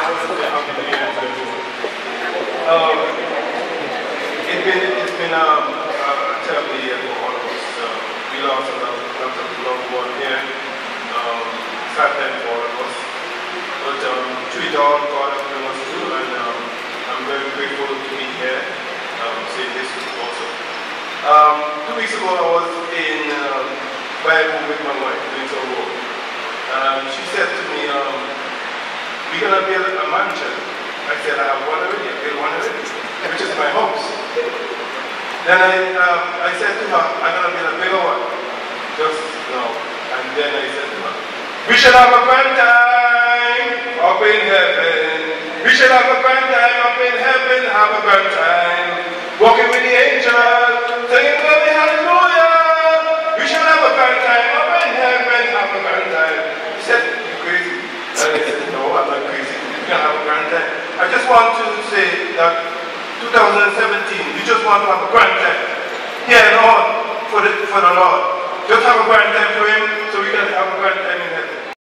want to say Happy New Year to everyone. It's been a terrible year for all of us. We lost a lot of loved ones here. Sad time for all of us. But through it all, God has been us through, and I'm very grateful to be here. Say this also. 2 weeks ago, I was in Bible with my wife doing some work. She said to me, we're going to build a mansion. I said, I have one already, I built one already, which is my house. Then I said to her, I'm going to build a bigger one, just now. And then I said to her, we shall have a grand time up in heaven. We shall have a grand time up in heaven, have a grand time. Walking with the angels, singing glory, hallelujah. We shall have a grand time up in heaven, have a grand time. He said, you crazy? And I said, no, I'm not crazy. We can have a grand time. I just want to say that 2017, we just want to have a grand time. Here and on for the Lord. Just have a grand time for Him so we can have a grand time in heaven.